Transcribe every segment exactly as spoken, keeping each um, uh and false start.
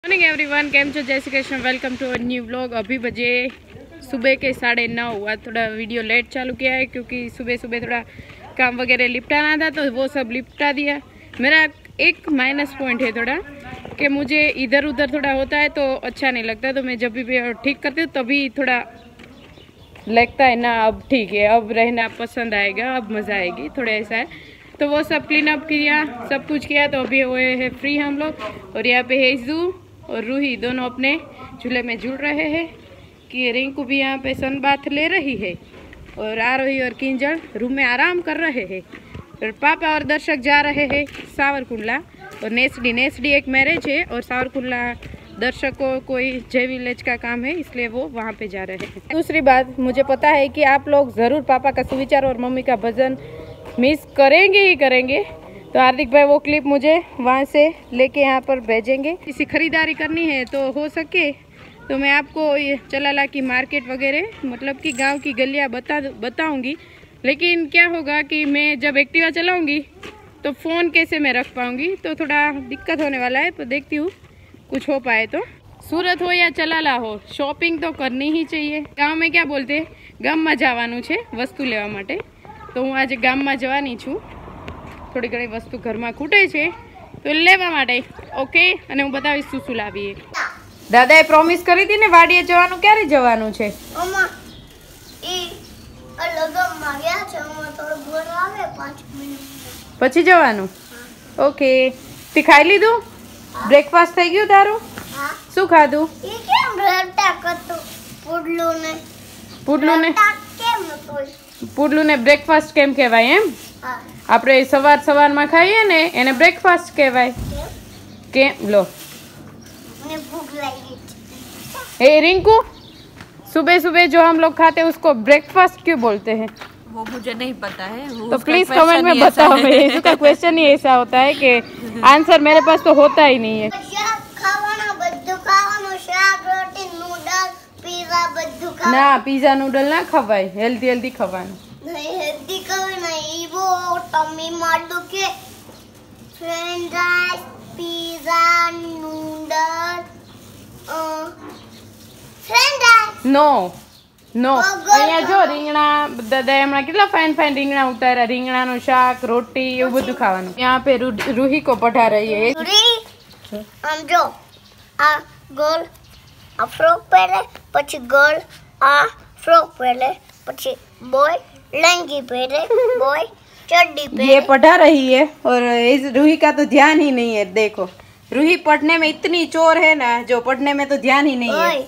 Morning everyone, केम छो? जय Shri Krishna. Welcome to a new vlog. अभी बजे सुबह के साढ़े नौ हुआ। थोड़ा वीडियो लेट चालू किया है क्योंकि सुबह सुबह थोड़ा काम वगैरह लिपटाना था तो वो सब लिपटा दिया। मेरा एक माइनस पॉइंट है थोड़ा कि मुझे इधर उधर थोड़ा होता है तो अच्छा नहीं लगता, तो मैं जब भी ठीक करती हूँ तभी थोड़ा लगता है ना अब ठीक है, अब रहना पसंद आएगा, अब मज़ा आएगी, थोड़ा ऐसा है। तो वो सब क्लीन अप किया, सब कुछ किया, तो अभी हुए हैं फ्री हम लोग। और यहाँ पे हेजू और रूही दोनों अपने चूल्हे में जुड़ रहे हैं कि रिंकू भी यहाँ पे सन बाथ ले रही है और आरोही और किंजल रूम में आराम कर रहे हैं। और पापा और दर्शक जा रहे हैं सावरकुंडला और नेसडी नेसडी एक मैरिज है और सावरकुंडला दर्शक को कोई जय विलेज का काम है, इसलिए वो वहाँ पे जा रहे हैं। दूसरी बात, मुझे पता है कि आप लोग ज़रूर पापा का सुविचार और मम्मी का भजन मिस करेंगे ही करेंगे, तो हार्दिक भाई वो क्लिप मुझे वहाँ से लेके यहाँ पर भेजेंगे। किसी खरीदारी करनी है तो हो सके तो मैं आपको ये चलाला की मार्केट वगैरह मतलब कि गांव की गलियाँ बता बताऊँगी। लेकिन क्या होगा कि मैं जब एक्टिवा चलाऊँगी तो फ़ोन कैसे मैं रख पाऊँगी, तो थोड़ा दिक्कत होने वाला है। तो देखती हूँ कुछ हो पाए तो। सूरत हो या चलाला हो, शॉपिंग तो करनी ही चाहिए। गाँव में क्या बोलते हैं, गामમાં જવાનું છે વસ્તુ લેવા માટે, તો હું આજે ગામમાં જવાની છું। થોડી ઘણી વસ્તુ ઘરમાં ખૂટે છે તો લેવા માટે ઓકે, અને હું બતાવીશ શું શું લાવીએ। દાદાએ પ્રોમિસ કરી હતી ને વાડીએ જવાનું, ક્યારે જવાનું છે? પછી જવાનું? ઓકે, તે ખાઈ લીધું? બ્રેકફાસ્ટ થઈ ગયું તારું? શું ખાધું? પુડલું ને પુડલું ને બ્રેકફાસ્ટ કેમ કહેવાય એમ? આપણે સવાર સવારમાં ખાઈએ ને એને બ્રેકફાस्ट કહેવાય। કેમ? લો ए रिंकू, सुबह सुबह जो हम लोग खाते हैं उसको ब्रेकफास्ट क्यों बोलते हैं? वो मुझे नहीं पता है, वो तो प्लीज कमेंट में बताओ। इसका क्वेश्चन ही ऐसा होता है कि आंसर मेरे पास तो होता ही नहीं है। ना पिज्जा नूडल ना खवाय, हेल्दी हेल्दी खवानु। नहीं हेल्दी कभी नहीं, वो टमी मार के French fries pizza noodle French fries no no અહીંયા જો રીંગણા દાદા હમણાં કેટલા ફાઇન ફાઇન રીંગણા ઉતાર્યા, રીંગણાનું શાક, રોટી એવું બધું ખાવાનું। यहाँ पे रूही को पढ़ा रही है। रूही हम जो आ गर्ल आ फ्रॉक पहले, પછી गर्ल आ फ्रॉक पहले, પછી बॉय लंगी पहले, बॉय चड्डी पहले। ये पढ़ा रही है और इस रूही का तो ध्यान ही नहीं है। देखो रूही पढ़ने में इतनी चोर है ना, जो पढ़ने में तो ध्यान ही नहीं है।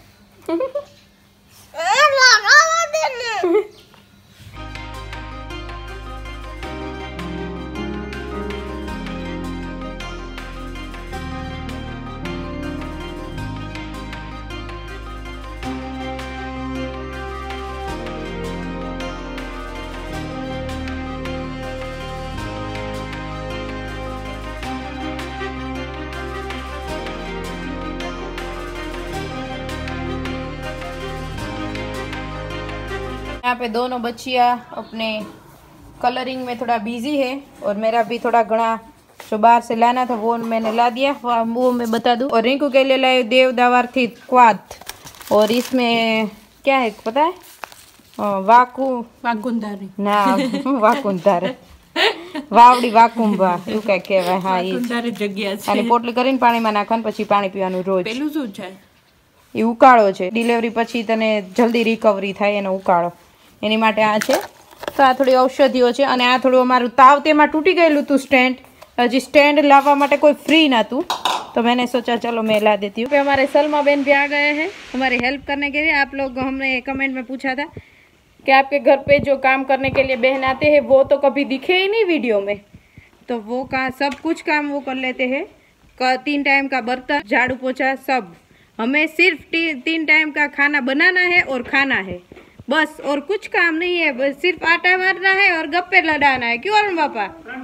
यहाँ पे दोनों बच्चियाँ अपने कलरिंग में थोड़ा बिजी है और मेरा भी थोड़ा घना जो बाहर से लाना था वो मैंने ला दिया, वो मैं बता दूँ। और रिंकू के लिए लाए देवदावर थी क्वाथ, और इसमें क्या है पता है? वाकू वाकुंदारी ना वाकुंदारे વાવડી વાકુંબા એવું કઈ કહેવાય। હા, એ જગ્યા છે। અને પોટલી કરીને પાણીમાં નાખવાનું, પછી પાણી પીવાનું રોજ। પેલું શું છે? એ ઉકાળો છે, ડિલિવરી પછી તને જલ્દી રિકવરી થાય એનો ઉકાળો, એની માટે આ છે। તો આ થોડી ઔષધિઓ છે અને આ થોડું અમારું તાવ તેમાં તૂટી ગયેલું હતું સ્ટેન્ડ, હજી स्टैंड लावा माटे कोई फ्री ना तू, तो मैंने सोचा चलो मैं ला देती हूँ। हमारे सलमा बहन भी आ गए हैं हमारी हेल्प करने के लिए। आप लोग हमने कमेंट में पूछा था कि आपके घर पे जो काम करने के लिए बहन आते हैं वो तो कभी दिखे ही नहीं वीडियो में, तो वो का सब कुछ काम वो कर लेते हैं। तीन टाइम का बर्तन, झाड़ू पोछा सब। हमें सिर्फ ती, तीन टाइम का खाना बनाना है और खाना है बस, और कुछ काम नहीं है। बस सिर्फ आटा मारना है और गप्पे लड़ाना है। क्यों अरुण पापा?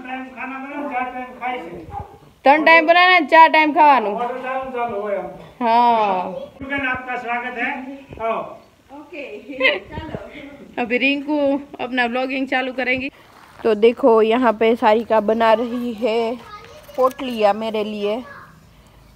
ત્રણ ટાઈમ બનાના, ચાર ટાઈમ ખાવાનું। हाँ, आपका स्वागत है। ओके अभी रिंकू अपना व्लॉगिंग चालू करेंगी। तो देखो यहाँ पे सारिका बना रही है पोटलियाँ मेरे लिए,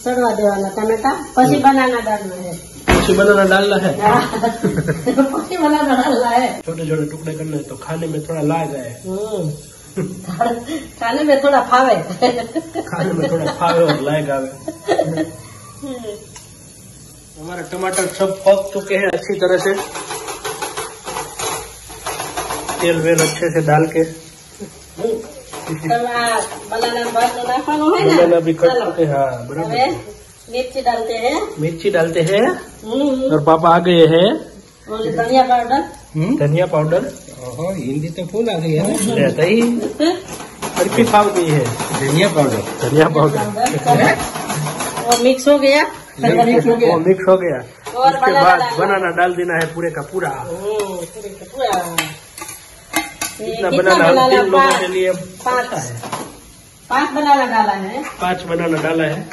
सड़वा देवाना टमेटा पसी बनाना डालना है। पसी बनाना डालना है। पसी बनाना डालना है। छोटे छोटे टुकड़े करने तो खाने में थोड़ा ला जाए। खाने में थोड़ा फावे। खाने में थोड़ा फावे और लाएगा। हमारा टमाटर सब पक चुके हैं अच्छी तरह से। तेल वेल अच्छे से डाल के बनाना भी कट चुके। हाँ बराबर। मिर्ची डालते हैं। मिर्ची डालते हैं और पापा आ गए हैं। धनिया पाउडर। धनिया पाउडर। हिंदी तो फूल आ गई है ना। रहता ही हल्की खाव गई है। धनिया पाउडर। धनिया पाउडर वो मिक्स हो गया। मिक्स हो गया। मिक्स हो गया। उसके बाद बनाना डाल देना है पूरे का पूरा। इतना बनाना हम तीन लोगों के लिए पाँच पाँच बनाना डाला है। पाँच बनाना डाला है।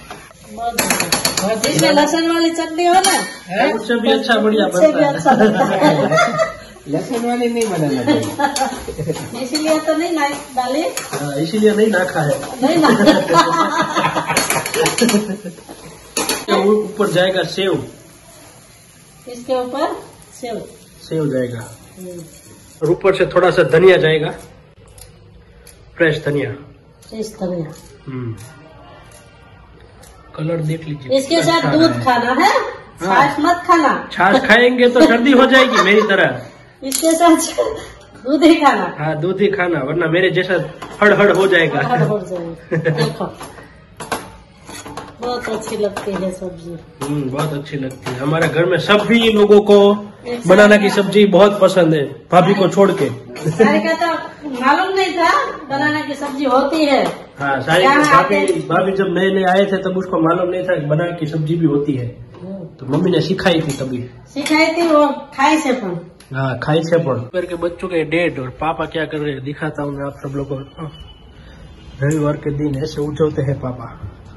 इसमें लहसुन वाली चटनी हो ना, उससे भी अच्छा बढ़िया बनता है। लहसुन वाली नहीं बनाना चाहिए। इसीलिए तो नहीं ना डाली। हाँ इसीलिए नहीं नाखा है। नहीं ना। ऊपर जाएगा सेव। इसके ऊपर सेव। सेव जाएगा और ऊपर से थोड़ा सा धनिया जाएगा। फ्रेश धनिया। फ्रेश धनिया। हम्म कलर देख लीजिए। इसके साथ दूध खाना है, छाछ मत खाना। छाछ खाएंगे तो सर्दी हो जाएगी मेरी तरह। इसके साथ दूध ही खाना। हाँ दूध ही खाना वरना मेरे जैसा हड़-हड़ हो जाएगा। हड़ हो जाएगा। देखो बहुत अच्छी लगती है सब्जी। हम्म बहुत अच्छी लगती है। हमारे घर में सभी लोगों को बनाना की सब्जी बहुत पसंद है, भाभी को छोड़ के। सारे का तो मालूम नहीं था बनाना की सब्जी होती है। हाँ सारी भाभी भाभी जब नए नए आए थे तब उसको मालूम नहीं था कि बनाना की सब्जी भी होती है। तो मम्मी ने सिखाई थी तभी। सिखाई थी वो खाई से पण। हाँ खाई से पण। पैर के बच्चों के डेट और पापा क्या कर रहे हैं दिखाता हूँ मैं आप सब लोगों को। रविवार के दिन ऐसे उछलते हैं पापा।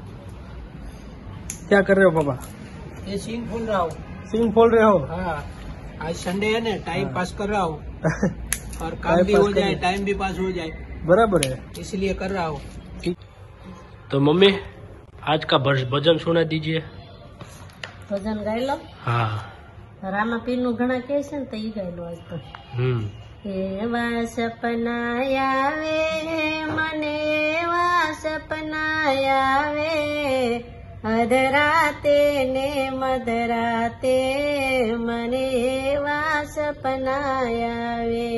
क्या कर रहे हो पापा? ये सींग फोल रहा हूँ। सींग फोल रहे हो? हाँ आज संडे है ना, टाइम हाँ। पास कर रहा हूँ और काम भी हो जाए, टाइम भी पास हो जाए, बराबर है इसलिए कर रहा हूँ। तो मम्मी आज का भजन सुना दीजिए। भजन गाय लो। हाँ रामापीर नु घना के છે ને તો ઈ ગાય લો આજ તો। हम्म એવા સપના આવે મને, એવા સપના આવે અધરાતે ને મધરાતે મને એવા સપના આવે।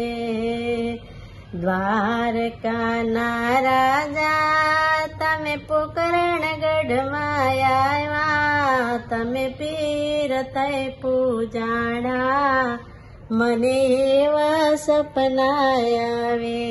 દ્વારકાના રાજા તમે પોકરણગઢમાં આવ્યા, તમે પીર થઈ પૂજાણા મને એવા સપના આવે।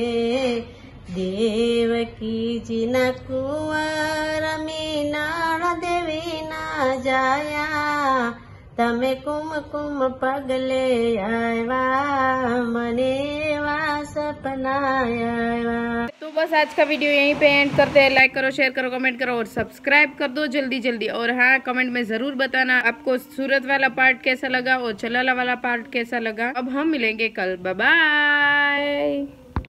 દેવકીજીના કુંવર મીનાળ દેવીના જાયા, તમે કુમકુમ પગલે આવ્યા મને એવા સપના આવ્યા। तो बस आज का वीडियो यहीं पे एंड करते हैं। लाइक करो, शेयर करो, कमेंट करो और सब्सक्राइब कर दो जल्दी जल्दी। और हाँ कमेंट में जरूर बताना आपको सूरत वाला पार्ट कैसा लगा और चलाला वाला पार्ट कैसा लगा। अब हम मिलेंगे कल। Bye bye.